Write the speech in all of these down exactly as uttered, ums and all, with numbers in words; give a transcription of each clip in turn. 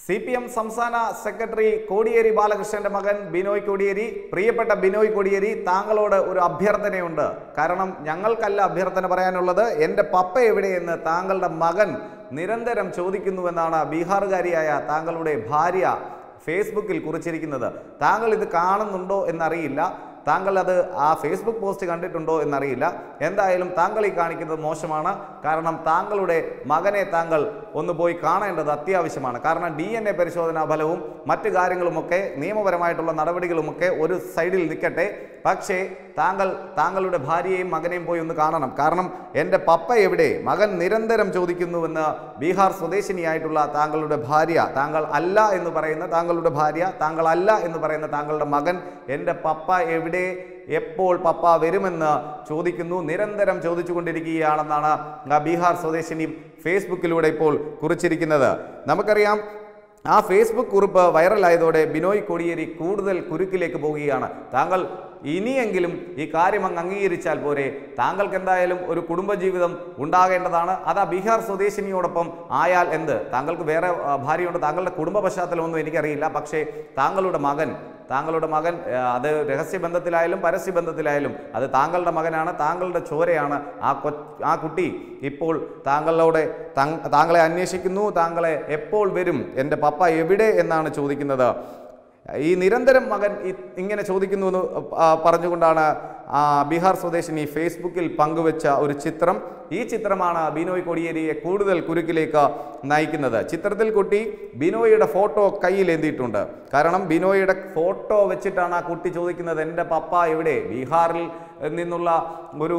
C P M സംസ്ഥാന secretary Kodiyeri ബാലകൃഷ്ണന്റെ മകൻ ബിനോയ് കോടിയേരി, പ്രിയപ്പെട്ട ബിനോയ് കോടിയേരി, താങ്കളോട് ഒരു അഭ്യർത്ഥനയുണ്ട്. കാരണം ഞങ്ങൾക്കല്ല അഭ്യർത്ഥന പറയാനുള്ളത്, എൻ്റെ പപ്പ എവിടെയെന്ന് താങ്കളുടെ മകൻ നിരന്തരം ചോദിക്കുന്നുവെന്നാണ് ബീഹാറുകാരിയായ താങ്കളുടെ ഭാര്യ ഫേസ്ബുക്കിൽ കുറിച്ചിരിക്കുന്നത്. താങ്കൾ ഇത് കാണുന്നുണ്ടോ എന്നറിയില്ല, താങ്കൾ അത് ആ ഫേസ്ബുക്ക് പോസ്റ്റ് കണ്ടിട്ടുണ്ടോ എന്നറിയില്ല. എന്തായാലും താങ്കൾ ഈ കാണിക്കുന്നത് മോശമാണ്. കാരണം താങ്കളുടെ മകനെ താങ്കൾ ഒന്ന് പോയി കാണേണ്ടത് അത്യാവശ്യമാണ്. കാരണം ഡി എൻ എ പരിശോധനാ ഫലവും മറ്റു കാര്യങ്ങളുമൊക്കെ നിയമപരമായിട്ടുള്ള നടപടികളുമൊക്കെ ഒരു സൈഡിൽ നിൽക്കട്ടെ, പക്ഷേ താങ്കൾ താങ്കളുടെ ഭാര്യയെയും മകനെയും പോയി ഒന്ന് കാണണം. കാരണം എൻ്റെ പപ്പ എവിടെ, മകൻ നിരന്തരം ചോദിക്കുന്നുവെന്ന് ബീഹാർ സ്വദേശിനിയായിട്ടുള്ള താങ്കളുടെ ഭാര്യ, താങ്കൾ അല്ല എന്ന് പറയുന്ന താങ്കളുടെ ഭാര്യ, താങ്കൾ അല്ല എന്ന് പറയുന്ന താങ്കളുടെ മകൻ എൻ്റെ പപ്പ എവിടെ, എപ്പോൾ പപ്പ വരുമെന്ന് ചോദിക്കുന്നു, നിരന്തരം ചോദിച്ചു കൊണ്ടിരിക്കുകയാണെന്നാണ് ബീഹാർ സ്വദേശിനി ഫേസ്ബുക്കിലൂടെ ഇപ്പോൾ കുറിച്ചിരിക്കുന്നത്. നമുക്കറിയാം, ആ ഫേസ്ബുക്ക് കുറിപ്പ് വൈറലായതോടെ ബിനോയ് കോടിയേരി കൂടുതൽ കുരുക്കിലേക്ക് പോവുകയാണ്. താങ്കൾ ഇനിയെങ്കിലും ഈ കാര്യം അങ്ങ് അംഗീകരിച്ചാൽ പോരെ, താങ്കൾക്ക് എന്തായാലും ഒരു കുടുംബജീവിതം ഉണ്ടാകേണ്ടതാണ്. അത് ആ ബീഹാർ സ്വദേശിനിയോടൊപ്പം ആയാൽ എന്ത്, താങ്കൾക്ക് വേറെ ഭാര്യയുണ്ട്, താങ്കളുടെ കുടുംബ പശ്ചാത്തലമൊന്നും എനിക്കറിയില്ല. പക്ഷേ താങ്കളുടെ മകൻ താങ്കളുടെ മകൻ അത് രഹസ്യബന്ധത്തിലായാലും പരസ്യബന്ധത്തിലായാലും അത് താങ്കളുടെ മകനാണ്, താങ്കളുടെ ചോരയാണ്. ആ കൊ ആ കുട്ടി ഇപ്പോൾ താങ്കളോടെ താങ്കളെ അന്വേഷിക്കുന്നു, താങ്കളെ എപ്പോൾ വരും, എൻ്റെ പപ്പ എവിടെ എന്നാണ് ചോദിക്കുന്നത്. ഈ നിരന്തരം മകൻ ഇങ്ങനെ ചോദിക്കുന്നു എന്ന് പറഞ്ഞുകൊണ്ടാണ് ബീഹാർ സ്വദേശിനി ഫേസ്ബുക്കിൽ പങ്കുവെച്ച ഒരു ചിത്രം. ഈ ചിത്രമാണ് ബിനോയ് കോടിയേരിയെ കൂടുതൽ കുരുക്കിലേക്ക് നയിക്കുന്നത്. ചിത്രത്തിൽ കുട്ടി ബിനോയിയുടെ ഫോട്ടോ കയ്യിലേന്തിയിട്ടുണ്ട്. കാരണം ബിനോയിയുടെ ഫോട്ടോ വെച്ചിട്ടാണ് ആ കുട്ടി ചോദിക്കുന്നത്, എൻ്റെ പപ്പ എവിടെ. ബീഹാറിൽ നിന്നുള്ള ഒരു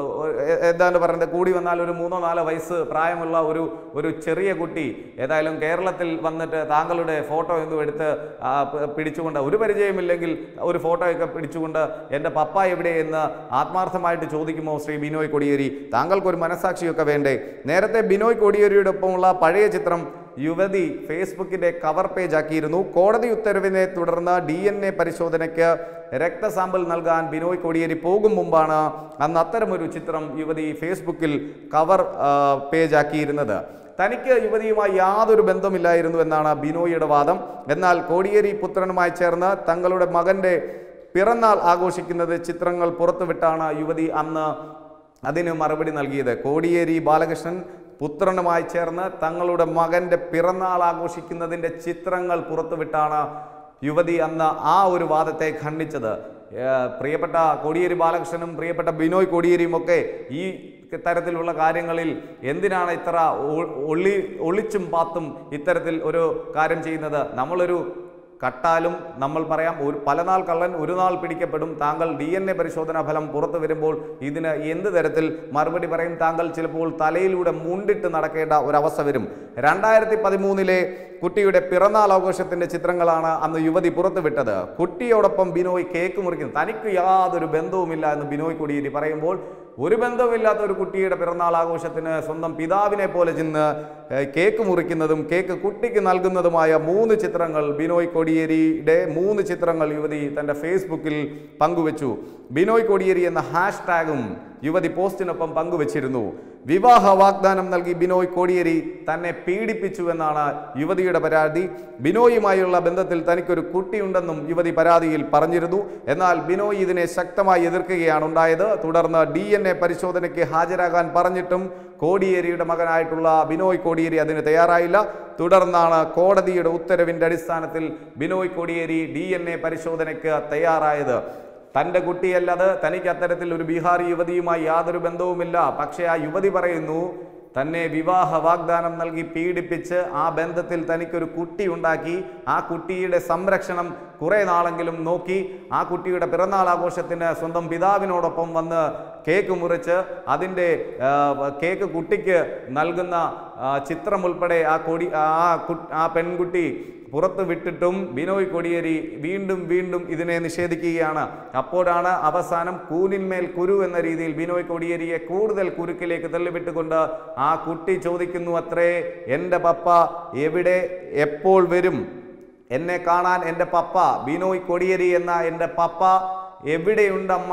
എന്താണ് പറയുന്നത്, കൂടി വന്നാൽ ഒരു മൂന്നോ നാലോ വയസ്സ് പ്രായമുള്ള ഒരു ഒരു ചെറിയ കുട്ടി ഏതായാലും കേരളത്തിൽ വന്നിട്ട് താങ്കളുടെ ഫോട്ടോ എന്നും എടുത്ത് പിടിച്ചുകൊണ്ട്, ഒരു പരിചയമില്ലെങ്കിൽ ഒരു ഫോട്ടോയൊക്കെ പിടിച്ചുകൊണ്ട് എൻ്റെ പപ്പ എവിടെ എന്ന് ആത്മാർത്ഥമായിട്ട് ചോദിക്കുമോ ശ്രീ ബിനോയ് കോടിയേരി? താങ്കൾക്കൊരു മനസാക്ഷിയൊക്കെ വേണ്ടേ? നേരത്തെ ബിനോയ് കോടിയേരിയുടെ ഒപ്പമുള്ള പഴയ ചിത്രം യുവതി ഫേസ്ബുക്കിന്റെ കവർ പേജ് ആക്കിയിരുന്നു. കോടതി ഉത്തരവിനെ തുടർന്ന് ഡി എൻ എ പരിശോധനയ്ക്ക് രക്തസാമ്പിൾ നൽകാൻ ബിനോയ് കോടിയേരി പോകും മുമ്പാണ് അന്ന് അത്തരമൊരു ചിത്രം യുവതി ഫേസ്ബുക്കിൽ കവർ പേജ് ആക്കിയിരുന്നത്. തനിക്ക് യുവതിയുമായി യാതൊരു ബന്ധമില്ലായിരുന്നു എന്നാണ് ബിനോയിയുടെ വാദം. എന്നാൽ കോടിയേരി പുത്രനുമായി ചേർന്ന് തങ്ങളുടെ മകന്റെ പിറന്നാൾ ആഘോഷിക്കുന്നത് ചിത്രങ്ങൾ പുറത്തുവിട്ടാണ് യുവതി അന്ന് അതിന് മറുപടി നൽകിയത്. കോടിയേരി ബാലകൃഷ്ണൻ പുത്രനുമായി ചേർന്ന് തങ്ങളുടെ മകന്റെ പിറന്നാൾ ആഘോഷിക്കുന്നതിൻ്റെ ചിത്രങ്ങൾ പുറത്തുവിട്ടാണ് യുവതി അന്ന് ആ ഒരു വാദത്തെ ഖണ്ഡിച്ചത്. പ്രിയപ്പെട്ട കോടിയേരി ബാലകൃഷ്ണനും പ്രിയപ്പെട്ട ബിനോയ് കോടിയേരിയും ഒക്കെ ഈ തരത്തിലുള്ള കാര്യങ്ങളിൽ എന്തിനാണ് ഇത്ര ഒളി ഒളിച്ചും പാത്തും ഇത്തരത്തിൽ ഒരു കാര്യം ചെയ്യുന്നത്? നമ്മളൊരു കട്ടാലും നമ്മൾ പറയാം, ഒരു പലനാൾ കള്ളൻ ഒരു നാൾ പിടിക്കപ്പെടും. താങ്കൾ ഡി എൻ എ പരിശോധനാ ഫലം പുറത്തു വരുമ്പോൾ ഇതിന് എന്ത് തരത്തിൽ മറുപടി പറയും? താങ്കൾ ചിലപ്പോൾ തലയിലൂടെ മുണ്ടിട്ട് നടക്കേണ്ട ഒരവസ്ഥ വരും. രണ്ടായിരത്തി പതിമൂന്നിലെ കുട്ടിയുടെ പിറന്നാൾ ആഘോഷത്തിന്റെ ചിത്രങ്ങളാണ് അന്ന് യുവതി പുറത്തുവിട്ടത്. കുട്ടിയോടൊപ്പം ബിനോയ് കേക്ക് മുറിക്കുന്നു. തനിക്ക് യാതൊരു ബന്ധവുമില്ല എന്ന് ബിനോയ് കോടിയേരി പറയുമ്പോൾ, ഒരു ബന്ധവുമില്ലാത്ത ഒരു കുട്ടിയുടെ പിറന്നാൾ ആഘോഷത്തിന് സ്വന്തം പിതാവിനെ പോലെ ചെന്ന് കേക്ക് മുറിക്കുന്നതും കേക്ക് കുട്ടിക്ക് നൽകുന്നതുമായ മൂന്ന് ചിത്രങ്ങൾ ബിനോയ് കോടിയേരിയുടെ മൂന്ന് ചിത്രങ്ങൾ യുവതി തൻ്റെ ഫേസ്ബുക്കിൽ പങ്കുവച്ചു. ബിനോയ് കോടിയേരി എന്ന ഹാഷ് ടാഗും യുവതി പോസ്റ്റിനൊപ്പം പങ്കുവച്ചിരുന്നു. വിവാഹ വാഗ്ദാനം നൽകി ബിനോയ് കോടിയേരി തന്നെ പീഡിപ്പിച്ചു എന്നാണ് യുവതിയുടെ പരാതി. ബിനോയുമായുള്ള ബന്ധത്തിൽ തനിക്കൊരു കുട്ടിയുണ്ടെന്നും യുവതി പരാതിയിൽ പറഞ്ഞിരുന്നു. എന്നാൽ ബിനോയ് ഇതിനെ ശക്തമായി എതിർക്കുകയാണ് ഉണ്ടായത്. തുടർന്ന് ഡി എൻ എ പരിശോധനയ്ക്ക് ഹാജരാകാൻ പറഞ്ഞിട്ടും കോടിയേരിയുടെ മകനായിട്ടുള്ള ബിനോയ് കോടിയേരി അതിന് തയ്യാറായില്ല. തുടർന്നാണ് കോടതിയുടെ ഉത്തരവിൻ്റെ അടിസ്ഥാനത്തിൽ Binoy Kodiyeri D N A പരിശോധനയ്ക്ക് തയ്യാറായത്. തൻ്റെ കുട്ടിയല്ലത്, തനിക്ക് അത്തരത്തിൽ ഒരു ബീഹാറി യുവതിയുമായി യാതൊരു ബന്ധവുമില്ല. പക്ഷേ ആ യുവതി പറയുന്നു, തന്നെ വിവാഹ വാഗ്ദാനം നൽകി പീഡിപ്പിച്ച് ആ ബന്ധത്തിൽ തനിക്കൊരു കുട്ടി ഉണ്ടാക്കി, ആ കുട്ടിയുടെ സംരക്ഷണം കുറേ നാളെങ്കിലും നോക്കി, ആ കുട്ടിയുടെ പിറന്നാൾ ആഘോഷത്തിന് സ്വന്തം പിതാവിനോടൊപ്പം വന്ന് കേക്ക് മുറിച്ച് അതിൻ്റെ കേക്ക് കുട്ടിക്ക് നൽകുന്ന ചിത്രം ഉൾപ്പെടെ ആ കൊടി ആ ആ പെൺകുട്ടി പുറത്തു വിട്ടിട്ടും ബിനോയ് കോടിയേരി വീണ്ടും വീണ്ടും ഇതിനെ നിഷേധിക്കുകയാണ്. അപ്പോഴാണ് അവസാനം കൂനിന്മേൽ കുരു എന്ന രീതിയിൽ ബിനോയ് കോടിയേരിയെ കൂടുതൽ കുരുക്കിലേക്ക് തള്ളിവിട്ടുകൊണ്ട് ആ കുട്ടി ചോദിക്കുന്നു അത്രേ, എൻ്റെ പപ്പ എവിടെ, എപ്പോൾ വരും എന്നെ കാണാൻ? എൻ്റെ പപ്പ ബിനോയ് കോടിയേരി എന്ന എൻ്റെ പപ്പ എവിടെയുണ്ടമ്മ,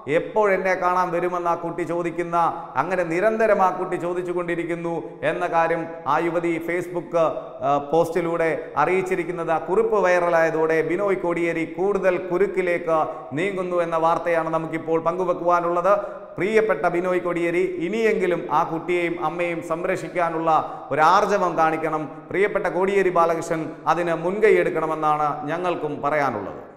എപ്പോഴെന്നെ കാണാൻ വരുമെന്ന് ആ കുട്ടി ചോദിക്കുന്ന, അങ്ങനെ നിരന്തരം ആ കുട്ടി ചോദിച്ചു കൊണ്ടിരിക്കുന്നു എന്ന കാര്യം ആ യുവതി ഫേസ്ബുക്ക് പോസ്റ്റിലൂടെ അറിയിച്ചിരിക്കുന്നത്. ആ കുറിപ്പ് വൈറലായതോടെ ബിനോയ് കോടിയേരി കൂടുതൽ കുരുക്കിലേക്ക് നീങ്ങുന്നു എന്ന വാർത്തയാണ് നമുക്കിപ്പോൾ പങ്കുവെക്കുവാനുള്ളത്. പ്രിയപ്പെട്ട ബിനോയ് കോടിയേരി, ഇനിയെങ്കിലും ആ കുട്ടിയെയും അമ്മയെയും സംരക്ഷിക്കാനുള്ള ഒരു ആർജവം കാണിക്കണം. പ്രിയപ്പെട്ട കോടിയേരി ബാലകൃഷ്ണൻ അതിന് മുൻകൈ എടുക്കണമെന്നാണ് ഞങ്ങൾക്കും പറയാനുള്ളത്.